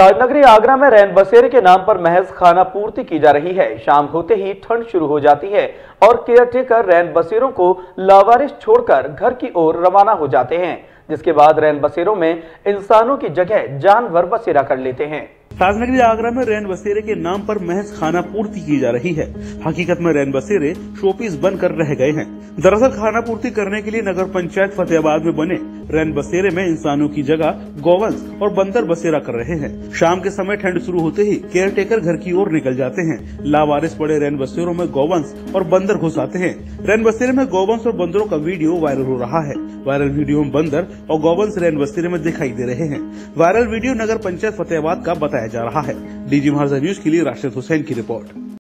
ताजनगरी आगरा में रैन बसेरे के नाम पर महज खाना पूर्ति की जा रही है। शाम होते ही ठंड शुरू हो जाती है और केयरटेकर रैन बसेरों को लावारिस छोड़कर घर की ओर रवाना हो जाते हैं, जिसके बाद रैन बसेरों में इंसानों की जगह जानवर बसेरा कर लेते हैं। ताजनगरी आगरा में रैन बसेरे के नाम पर महज खाना पूर्ति की जा रही है। हकीकत में रैन बसेरे शोपीस बनकर रह गए हैं। दरअसल खाना पूर्ति करने के लिए नगर पंचायत फतेहाबाद में बने रैन बसेरे में इंसानों की जगह गौवंश और बंदर बसेरा कर रहे हैं। शाम के समय ठंड शुरू होते ही केयरटेकर घर की ओर निकल जाते हैं। लावारिस पड़े रैन बसेरों में गौवंश और बंदर घुस आते हैं। रैन बसेरे में गौवंश और बंदरों का वीडियो वायरल हो रहा है। वायरल वीडियो में बंदर और गौवंश रैन बसेरे में दिखाई दे रहे हैं। वायरल वीडियो नगर पंचायत फतेहाबाद का बताया जा रहा है। डीजी महाराजा न्यूज के लिए राशिद हुसैन की रिपोर्ट।